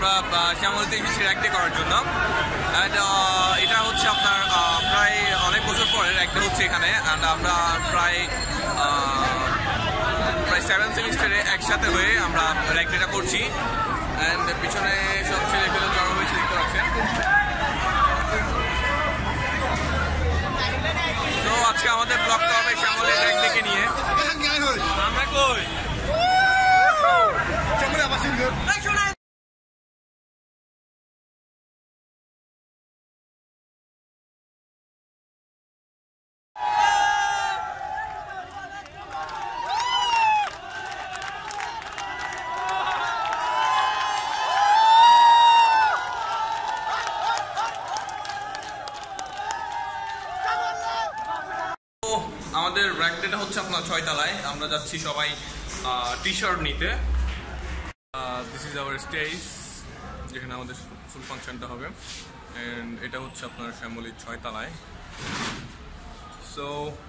আমরা শ্যামলীতে এসেছি rag day করার জন্য। অ্যান্ড এটা হচ্ছে আপনার প্রায় অনেক বছর পরের একটা হচ্ছে এখানে। অ্যান্ড আমরা প্রায় 7 সেমিস্টারে একসাথে হয়ে আমরা র্যাগ ডেটা করছি। অ্যান্ড পিছনে সব ছেলেগুলো জড়ো হয়েছে দেখতে পাচ্ছেন। তো আজকে আমাদের ব্লগটা হবে শ্যামলের র্যাগ ডেকে নিয়ে। আমরা কই আমাদের র্যাগ ডেটা হচ্ছে আপনার 6 তলায়। আমরা যাচ্ছি সবাই টি শার্ট নিতে। দিস ইজ আওয়ার স্টেজ, যেখানে আমাদের ফুল ফাংশনটা হবে। অ্যান্ড এটা হচ্ছে আপনার শ্যামলীর 6 তলায়। সো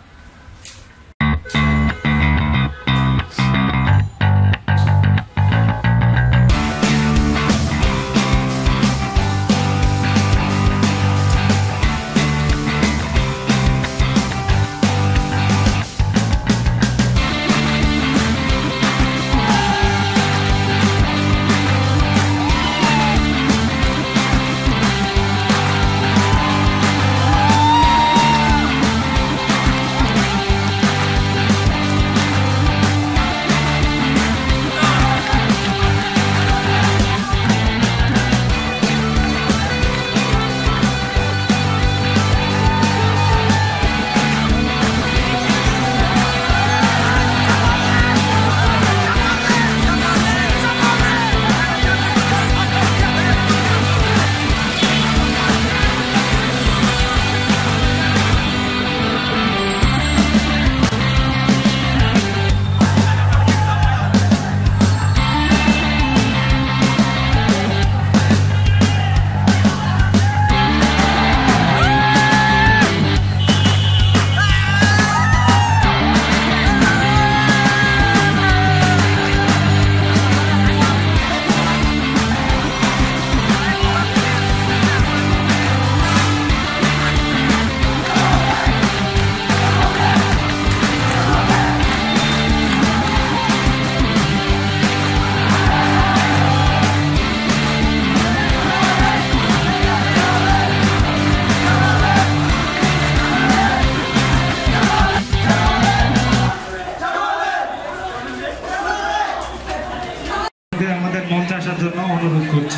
আমাদের মঞ্চে আসার জন্য অনুরোধ করছি।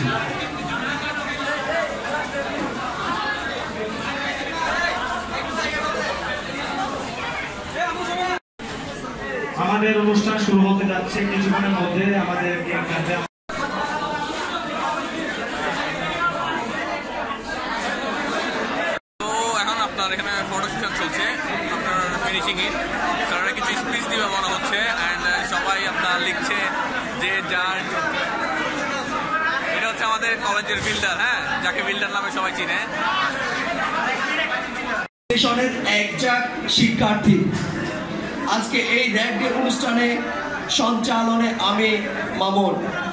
আমাদের অনুষ্ঠান শুরু হতে যাচ্ছে কিছুক্ষণের মধ্যে। আমাদের তো এখন আপনার এখানে ফটো সেশন চলছে, আপনার ফিনিশিং ইন। স্যাররা কিছু স্পিচ দিবে মনে হচ্ছে। অ্যান্ড সবাই আপনার লিখছে যে যার। এটা হচ্ছে আমাদের কলেজের বিল্ডার, হ্যাঁ, যাকে বিল্ডার নামে সবাই চিনে। একজন শিক্ষার্থী আজকে এই র্যাগ ডে অনুষ্ঠানে সঞ্চালনে আমি মামুন।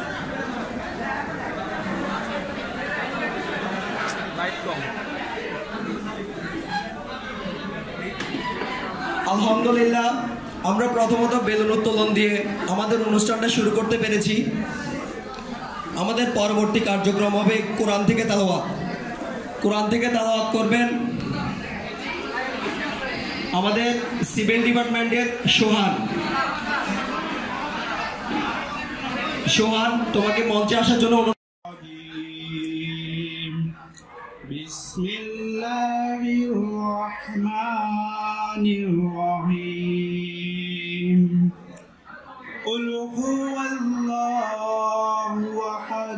আলহামদুলিল্লাহ, আমরা প্রথমত বেলুন উত্তোলন দিয়ে আমাদের অনুষ্ঠানটা শুরু করতে পেরেছি। আমাদের পরবর্তী কার্যক্রম হবে কোরআন থেকে তেলাওয়াত। কোরআন থেকে তেলাওয়াত করবেন আমাদের সিভিল ডিপার্টমেন্টের সোহান, তোমাকে মঞ্চে আসার জন্য অনুরোধ। বিসমিল্লাহির রহমানির রহিম। কুল হুয়াল্লাহু আহাদ,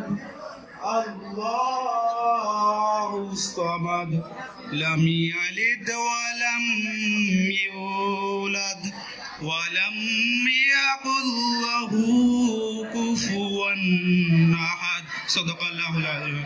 আল্লাহুস সামাদ, লাম ইয়ালিদ ওয়া লাম ইউলাদ ওয়া লাম ইয়াকুল লাহু কুফুয়ান আহাদ। সাদাকাল্লাহুল আযীম।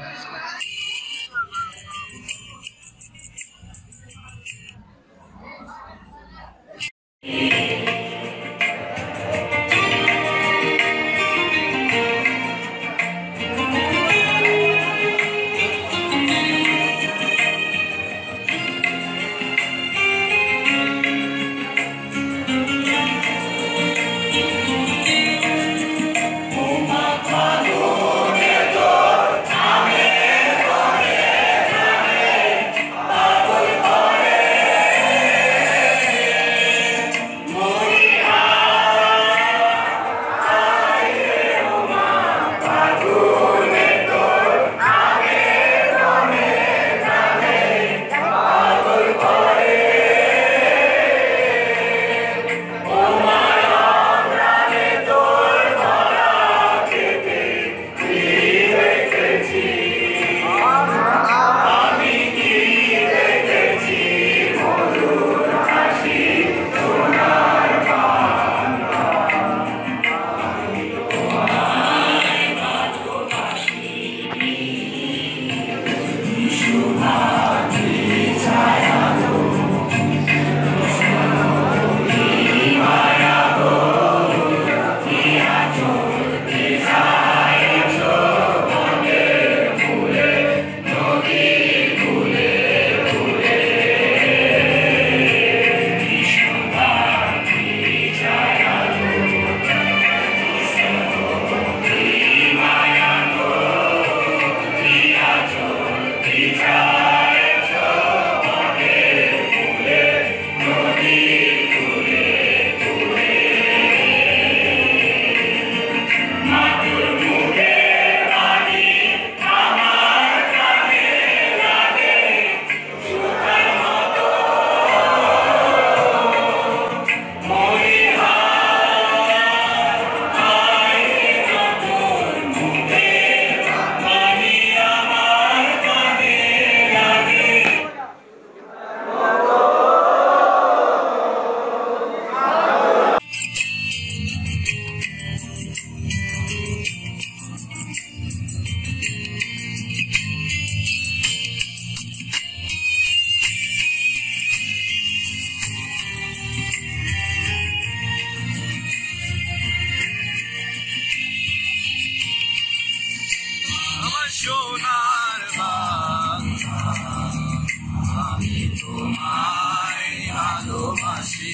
সোনার বাংলা আমি তোমায় ভালোবাসি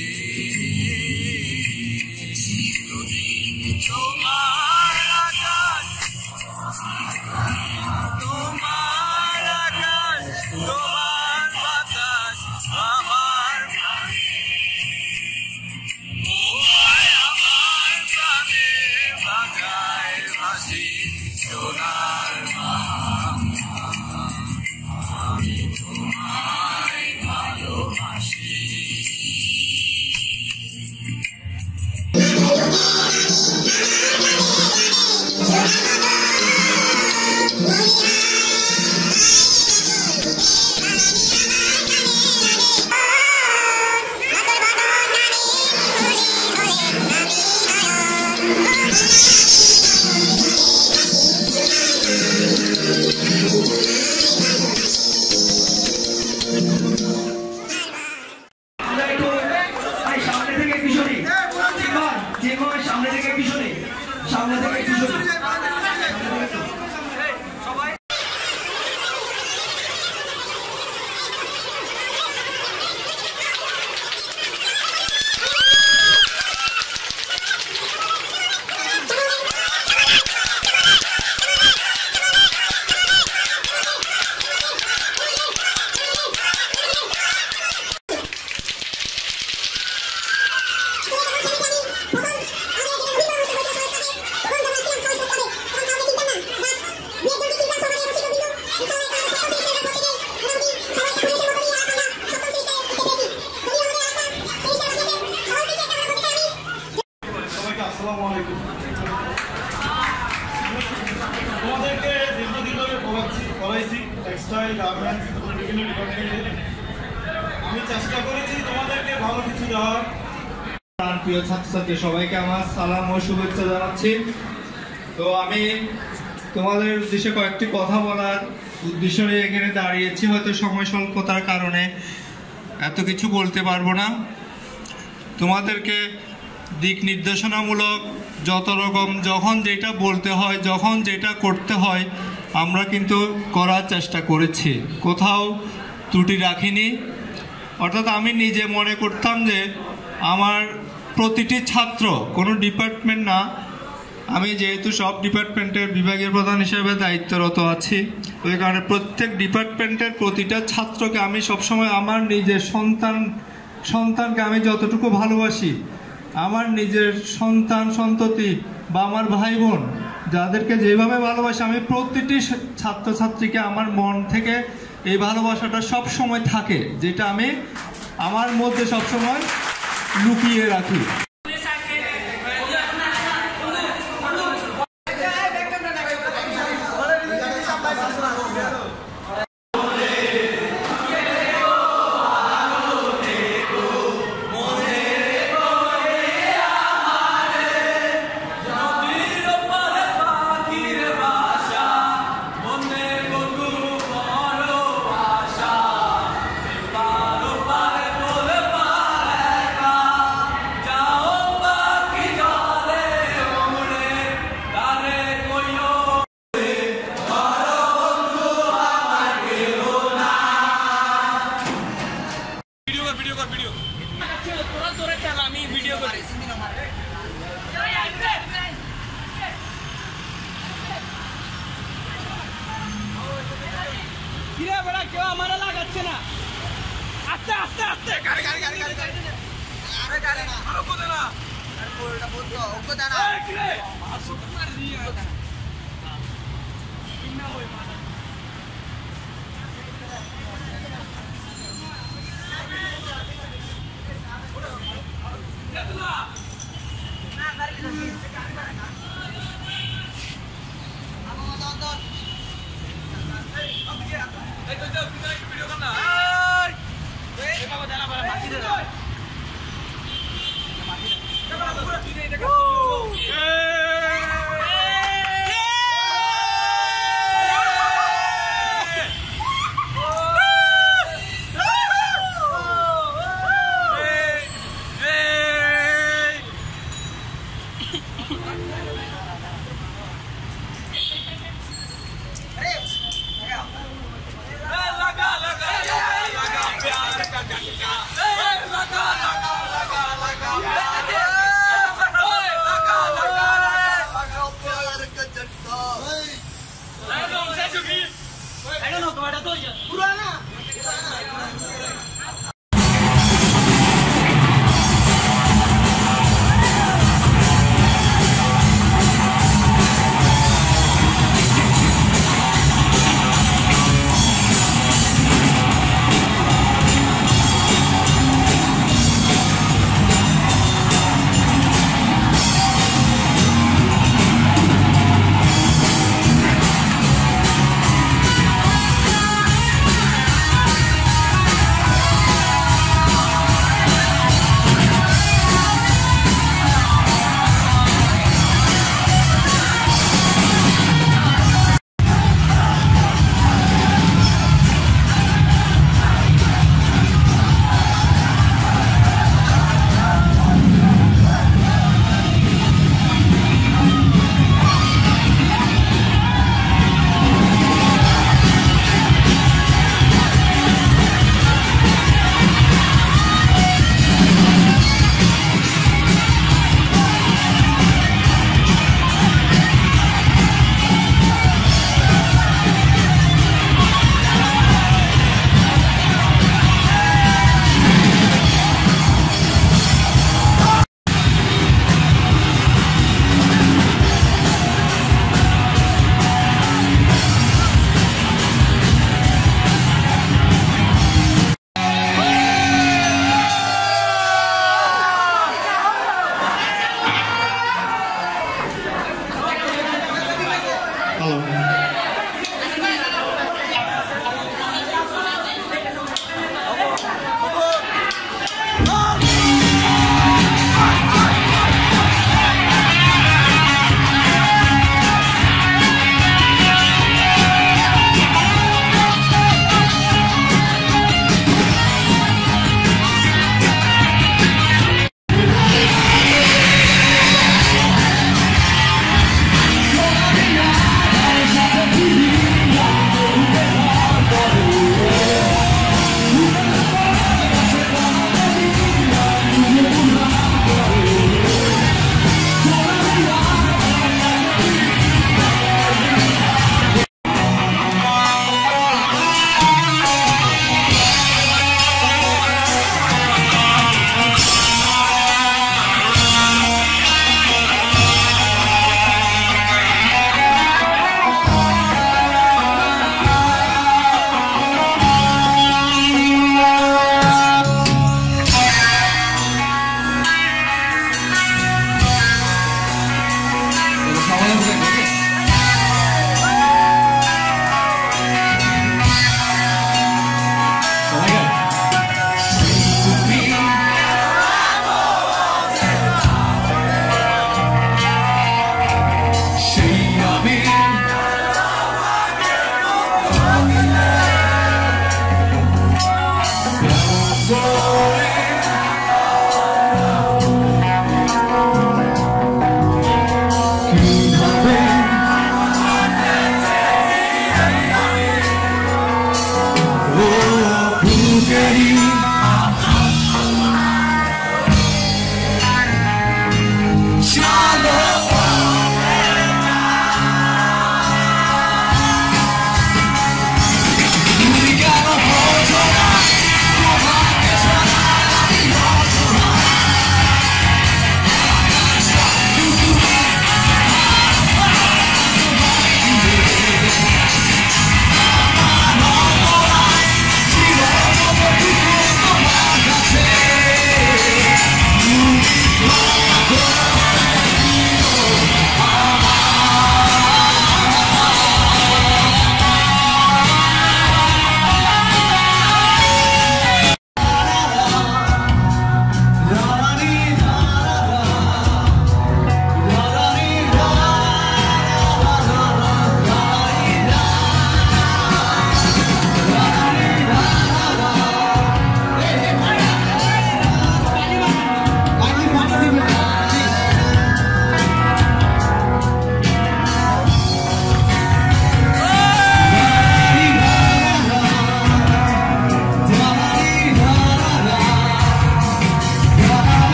তোমার আকাশ তোমার বাতাস আমার আমার প্রাণে বাজায় ভাসি সোনার আমি তোমায় ভালোবাসি তোমাদেরকে দীর্ঘদিন ধরে পড়াইছি টেক্সটাইল গার্মেন্টস বিভিন্ন ডিপার্টমেন্টে। আমি চেষ্টা করেছি তোমাদেরকে ভালো কিছু দেওয়ার। প্রিয় ছাত্রছাত্রী সবাইকে আমার সালাম ও শুভেচ্ছা জানাচ্ছি। তো আমি তোমাদের উদ্দেশ্যে কয়েকটি কথা বলার উদ্দেশ্য নিয়ে এখানে দাঁড়িয়েছি। হয়তো সময় স্বল্পতার কারণে এত কিছু বলতে পারবো না। তোমাদেরকে দিক নির্দেশনামূলক যত রকম যখন যেটা বলতে হয়, যখন যেটা করতে হয় আমরা কিন্তু করার চেষ্টা করেছি, কোথাও ত্রুটি রাখিনি। অর্থাৎ আমি নিজে মনে করতাম যে আমার প্রতিটি ছাত্র, কোনো ডিপার্টমেন্ট না, আমি যেহেতু সব ডিপার্টমেন্টের বিভাগীয় প্রধান হিসেবে দায়িত্বরত আছি, ওই কারণে প্রত্যেক ডিপার্টমেন্টের প্রতিটা ছাত্রকে আমি সবসময় আমার নিজের সন্তানকে আমি যতটুকু ভালোবাসি, আমার নিজের সন্তান সন্ততি বা আমার ভাই বোন যাদেরকে যেভাবে ভালোবাসি, আমি প্রতিটি ছাত্রছাত্রীকে আমার মন থেকে এই ভালোবাসাটা সব সময় থাকে, যেটা আমি আমার মধ্যে সবসময় লুকিয়ে রাখি। কেউ আমার লাগাচ্ছে না, আস্তে আস্তে আস্তে গাড়ি গাড়ি গাড়ি গাড়ি গাড়ি আরে গাড়ি না আরো কোদে না আর কোলটা বন্ধ কোদে না এই কিরে আসো মার দিয়ে কিনা হই মার না গাড়ি না আমো দাও এই তো যাও তুমি একটা ভিডিও কর না এই বাবা জানা বড় মাটি দে মাটি দে বাবা পুরো তুই এটা কাজ হ্যালো।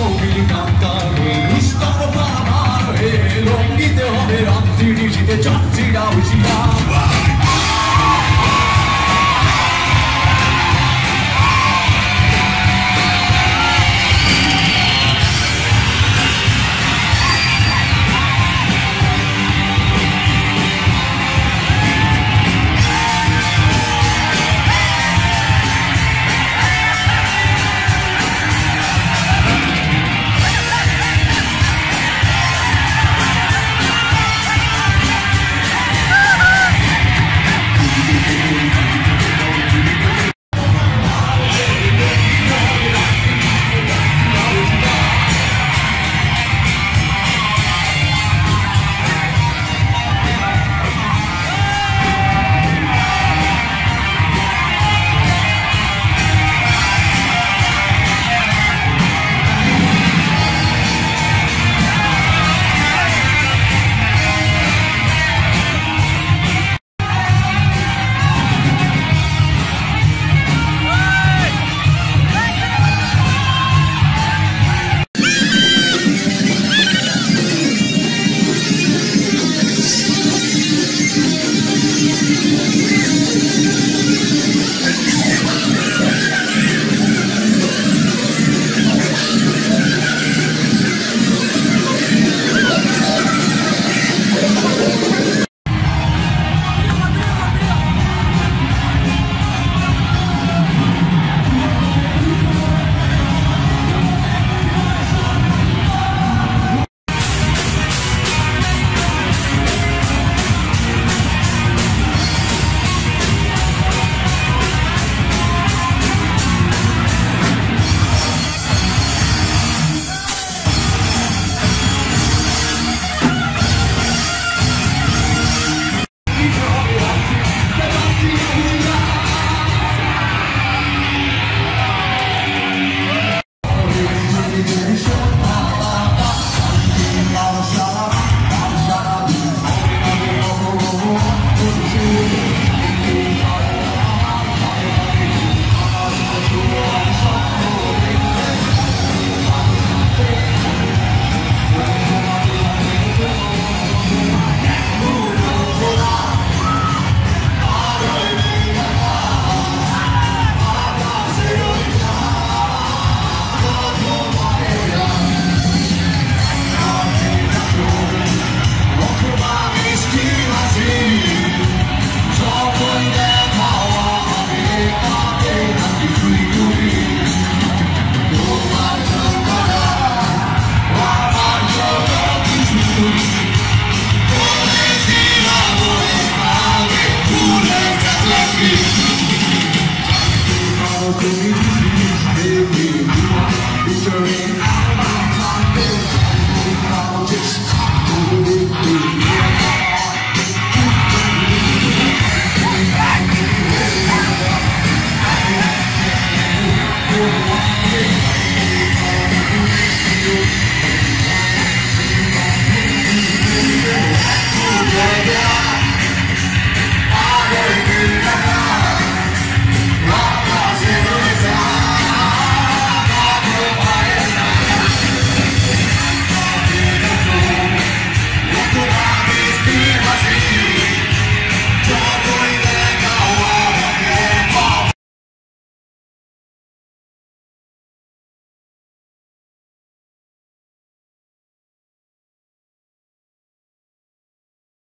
Jump